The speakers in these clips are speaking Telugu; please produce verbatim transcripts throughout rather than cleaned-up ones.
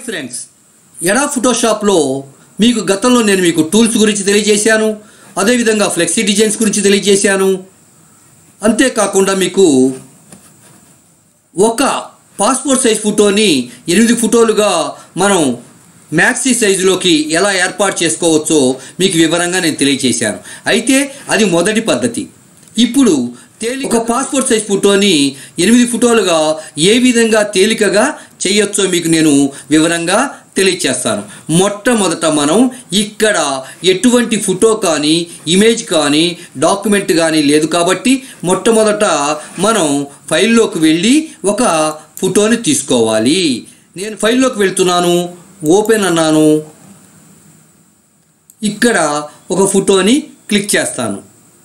హాయ్ ఫ్రెండ్స్, ఎడా ఫోటోషాప్లో మీకు గతంలో నేను మీకు టూల్స్ గురించి తెలియజేశాను, అదేవిధంగా ఫ్లెక్సీ డిజైన్స్ గురించి తెలియజేశాను. అంతేకాకుండా మీకు ఒక పాస్పోర్ట్ సైజ్ ఫోటోని ఎనిమిది ఫోటోలుగా మనం మ్యాక్సీ సైజులోకి ఎలా ఏర్పాటు చేసుకోవచ్చో మీకు వివరంగా నేను తెలియజేశాను. అయితే అది మొదటి పద్ధతి. ఇప్పుడు తేలి ఒక పాస్పోర్ట్ సైజ్ ఫోటోని ఎనిమిది ఫోటోలుగా ఏ విధంగా తేలికగా చేయొచ్చో మీకు నేను వివరంగా తెలియచేస్తాను. మొట్టమొదట మనం ఇక్కడ ఎటువంటి ఫోటో కానీ ఇమేజ్ కానీ డాక్యుమెంట్ కానీ లేదు కాబట్టి మొట్టమొదట మనం ఫైల్లోకి వెళ్ళి ఒక ఫోటోని తీసుకోవాలి. నేను ఫైల్లోకి వెళ్తున్నాను, ఓపెన్ అన్నాను. ఇక్కడ ఒక ఫోటోని క్లిక్ చేస్తాను.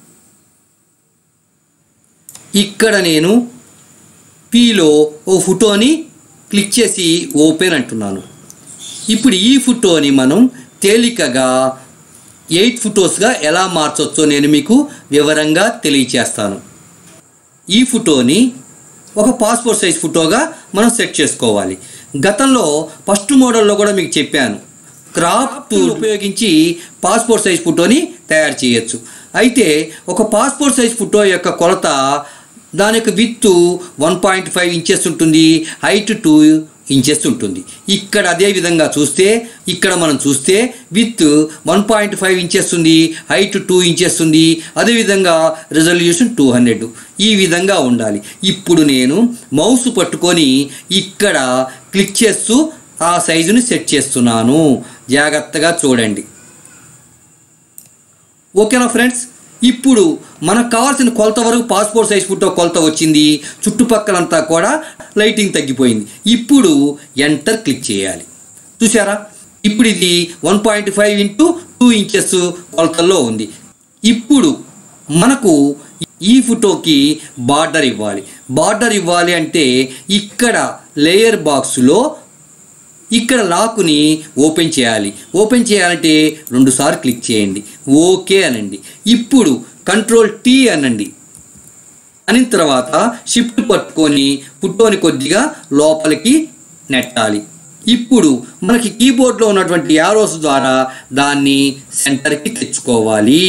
ఇక్కడ నేను పీలో ఓ ఫోటోని క్లిక్ చేసి ఓపెన్ అంటున్నాను. ఇప్పుడు ఈ ఫోటోని మనం తేలికగా ఎయిట్ ఫోటోస్గా ఎలా మార్చవచ్చో నేను మీకు వివరంగా తెలియచేస్తాను. ఈ ఫోటోని ఒక పాస్పోర్ట్ సైజ్ ఫోటోగా మనం సెట్ చేసుకోవాలి. గతంలో ఫస్ట్ మోడల్లో కూడా మీకు చెప్పాను, క్రాప్ టూల్ ఉపయోగించి పాస్పోర్ట్ సైజ్ ఫోటోని తయారు చేయొచ్చు. అయితే ఒక పాస్పోర్ట్ సైజ్ ఫోటో యొక్క కొలత దాని యొక్క width one point five inches ఉంటుంది, హైట్ టూ ఇంచెస్ ఉంటుంది. ఇక్కడ అదే విధంగా చూస్తే ఇక్కడ మనం చూస్తే width one point five inches ఉంది, హైట్ టూ ఇంచెస్ ఉంది, అదేవిధంగా రెజల్యూషన్ టూ హండ్రెడ్ ఈ విధంగా ఉండాలి. ఇప్పుడు నేను మౌస్ పట్టుకొని ఇక్కడ క్లిక్ చేస్తూ ఆ సైజుని సెట్ చేస్తున్నాను. జాగ్రత్తగా చూడండి. ఓకేనా ఫ్రెండ్స్? ఇప్పుడు మనకు కావాల్సిన కొలత వరకు పాస్పోర్ట్ సైజ్ ఫోటో కొలత వచ్చింది. చుట్టుపక్కలంతా కూడా లైటింగ్ తగ్గిపోయింది. ఇప్పుడు ఎంటర్ క్లిక్ చేయాలి. చూసారా? ఇప్పుడు ఇది one point five into two inches కొలతల్లో ఉంది. ఇప్పుడు మనకు ఈ ఫోటోకి బార్డర్ ఇవ్వాలి. బార్డర్ ఇవ్వాలి అంటే ఇక్కడ లేయర్ బాక్స్లో ఇక్కడ లాక్ని ఓపెన్ చేయాలి. ఓపెన్ చేయాలంటే రెండుసార్లు క్లిక్ చేయండి, ఓకే అనండి. ఇప్పుడు కంట్రోల్ టీ అనండి. అనిన తర్వాత షిఫ్ట్ పట్టుకొని ఫోటోని కొద్దిగా లోపలికి నెట్టాలి. ఇప్పుడు మనకి కీబోర్డ్లో ఉన్నటువంటి యారోస్ ద్వారా దాన్ని సెంటర్కి తెచ్చుకోవాలి.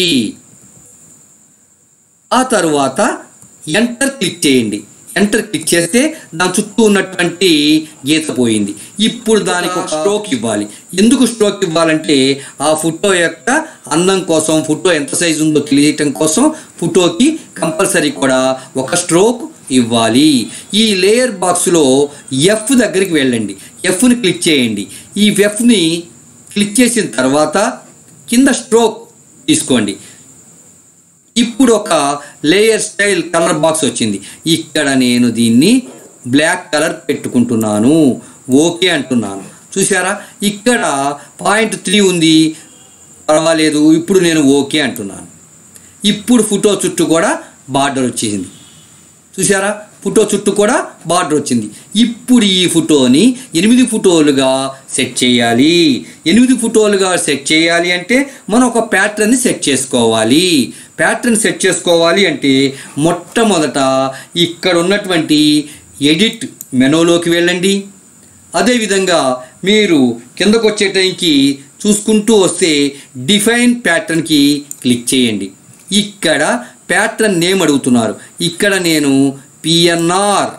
ఆ తర్వాత ఎంటర్ క్లిక్ చేయండి. ఎంటర్ క్లిక్ చేస్తే దాని చుట్టూ ఉన్నటువంటి గీత పోయింది. ఇప్పుడు దానికి ఒక స్ట్రోక్ ఇవ్వాలి. ఎందుకు స్ట్రోక్ ఇవ్వాలంటే ఆ ఫోటో యొక్క అందం కోసం, ఫోటో ఎంత సైజు ఉందో తెలియటం కోసం ఫోటోకి కంపల్సరీ కూడా ఒక స్ట్రోక్ ఇవ్వాలి. ఈ లేయర్ బాక్స్లో ఎఫ్ దగ్గరికి వెళ్ళండి. ఎఫ్ని క్లిక్ చేయండి. ఈ ఎఫ్ని క్లిక్ చేసిన తర్వాత కింద స్ట్రోక్ తీసుకోండి. ఇప్పుడు ఒక లేయర్ స్టైల్ కలర్ బాక్స్ వచ్చింది. ఇక్కడ నేను దీన్ని బ్లాక్ కలర్ పెట్టుకుంటున్నాను, ఓకే అంటున్నాను. చూసారా? ఇక్కడ పాయింట్ త్రీ ఉంది, పర్వాలేదు. ఇప్పుడు నేను ఓకే అంటున్నాను. ఇప్పుడు ఫోటో చుట్టూ కూడా బార్డర్ వచ్చేసింది. చూసారా? ఫోటో చుట్టూ కూడా బార్డర్ వచ్చింది. ఇప్పుడు ఈ ఫోటోని ఎనిమిది ఫోటోలుగా సెట్ చేయాలి. ఎనిమిది ఫోటోలుగా సెట్ చేయాలి అంటే మనం ఒక ప్యాటర్న్ని సెట్ చేసుకోవాలి. ప్యాటర్న్ సెట్ చేసుకోవాలి అంటే మొట్టమొదట ఇక్కడ ఉన్నటువంటి ఎడిట్ మెనూలోకి వెళ్ళండి. అదేవిధంగా మీరు కిందకు వచ్చే టైంకి చూసుకుంటూ వస్తే డిఫైన్ ప్యాటర్న్కి క్లిక్ చేయండి. ఇక్కడ ప్యాటర్న్ నేమ్ అడుగుతున్నారు. ఇక్కడ నేను పిఎన్ఆర్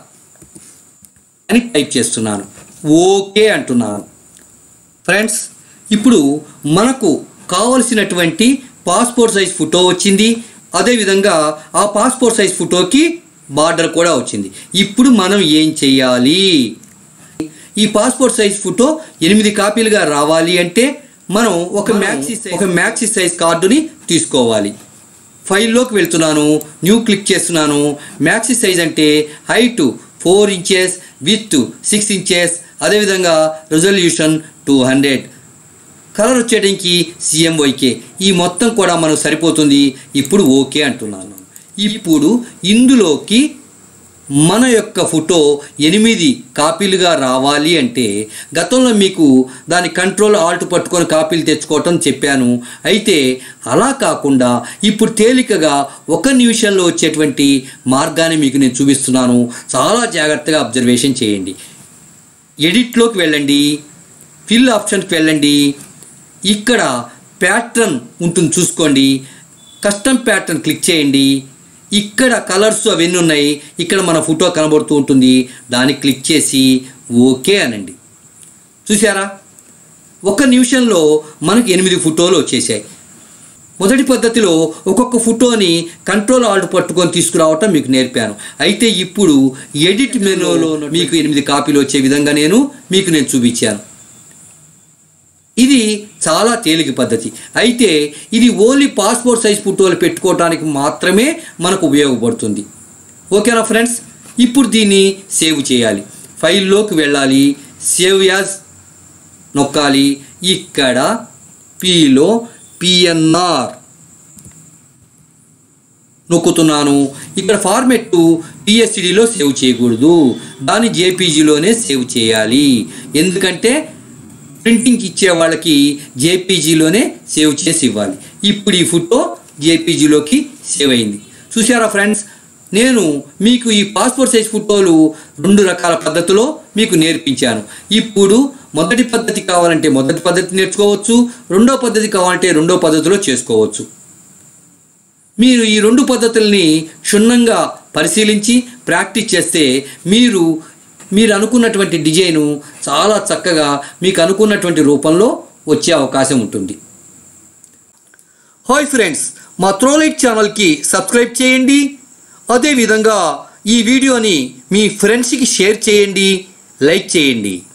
అని టైప్ చేస్తున్నాను, ఓకే అంటున్నాను. ఫ్రెండ్స్, ఇప్పుడు మనకు కావలసినటువంటి పాస్పోర్ట్ సైజ్ ఫోటో వచ్చింది. అదేవిధంగా ఆ పాస్పోర్ట్ సైజ్ ఫోటోకి బార్డర్ కూడా వచ్చింది. ఇప్పుడు మనం ఏం చెయ్యాలి? ఈ పాస్పోర్ట్ సైజ్ ఫోటో ఎనిమిది కాపీలుగా రావాలి అంటే మనం ఒక మ్యాక్సీ ఒక మ్యాక్సీ సైజ్ కార్డుని తీసుకోవాలి. ఫైల్లోకి వెళ్తున్నాను, న్యూ క్లిక్ చేస్తున్నాను. మ్యాక్సీ సైజ్ అంటే height four inches, width six inches, అదేవిధంగా రెజల్యూషన్ టూ హండ్రెడ్, కలర్ వచ్చేటికి సిఎంవైకే. ఈ మొత్తం కూడా మనకు సరిపోతుంది. ఇప్పుడు ఓకే అంటున్నాను. ఇప్పుడు ఇందులోకి మన యొక్క ఫోటో ఎనిమిది కాపీలుగా రావాలి అంటే గతంలో మీకు దాని కంట్రోల్ ఆల్ట్ పట్టుకొని కాపీలు తెచ్చుకోవటం చెప్పాను. అయితే అలా కాకుండా ఇప్పుడు తేలికగా ఒక నిమిషంలో వచ్చేటువంటి మార్గాన్ని మీకు నేను చూపిస్తున్నాను. చాలా జాగ్రత్తగా అబ్జర్వేషన్ చేయండి. ఎడిట్లోకి వెళ్ళండి. ఫిల్ ఆప్షన్కి వెళ్ళండి. ఇక్కడ ప్యాటర్న్ ఉంటుంది చూసుకోండి. కస్టమ్ ప్యాటర్న్ క్లిక్ చేయండి. ఇక్కడ కలర్స్ అవన్నీ ఉన్నాయి. ఇక్కడ మన ఫోటో కనబడుతూ ఉంటుంది. దాన్ని క్లిక్ చేసి ఓకే అనండి. చూసారా, ఒక నిమిషంలో మనకు ఎనిమిది ఫోటోలు వచ్చేసాయి. మొదటి పద్ధతిలో ఒక్కొక్క ఫోటోని కంట్రోల్ ఆల్ట్ పట్టుకొని తీసుకురావటం మీకు నేర్పాను. అయితే ఇప్పుడు ఎడిట్ మెనూలో మీకు ఎనిమిది కాపీలు వచ్చే విధంగా నేను మీకు నేను చూపించాను. ఇది చాలా తేలిక పద్ధతి. అయితే ఇది ఓన్లీ పాస్పోర్ట్ సైజ్ ఫోటోలు పెట్టుకోవడానికి మాత్రమే మనకు ఉపయోగపడుతుంది. ఓకేనా ఫ్రెండ్స్, ఇప్పుడు దీన్ని సేవ్ చేయాలి. ఫైల్లోకి వెళ్ళాలి, సేవ్ యాజ్ నొక్కాలి. ఇక్కడ పీలో పిఎన్ఆర్ నొక్కుతున్నాను. ఇక్కడ ఫార్మెట్ పిఎస్సిడిలో సేవ్ చేయకూడదు, దాన్ని జేపీజీలోనే సేవ్ చేయాలి. ఎందుకంటే ప్రింటింగ్కి ఇచ్చే వాళ్ళకి జేపీజీలోనే సేవ్ చేసి ఇవ్వాలి. ఇప్పుడు ఈ ఫోటో జేపీజీలోకి సేవ్ అయింది. చూసారా ఫ్రెండ్స్, నేను మీకు ఈ పాస్పోర్ట్ సైజ్ ఫోటోలు రెండు రకాల పద్ధతిలో మీకు నేర్పించాను. ఇప్పుడు మొదటి పద్ధతి కావాలంటే మొదటి పద్ధతి నేర్చుకోవచ్చు, రెండో పద్ధతి కావాలంటే రెండో పద్ధతిలో చేసుకోవచ్చు. మీరు ఈ రెండు పద్ధతుల్ని క్షుణ్ణంగా పరిశీలించి ప్రాక్టీస్ చేస్తే మీరు మీరు అనుకున్నటువంటి డిజైను చాలా చక్కగా మీకు అనుకున్నటువంటి రూపంలో వచ్చే అవకాశం ఉంటుంది. హాయ్ ఫ్రెండ్స్, మా త్రోలైట్ ఛానల్కి సబ్స్క్రైబ్ చేయండి. అదేవిధంగా ఈ వీడియోని మీ ఫ్రెండ్స్కి షేర్ చేయండి, లైక్ చేయండి.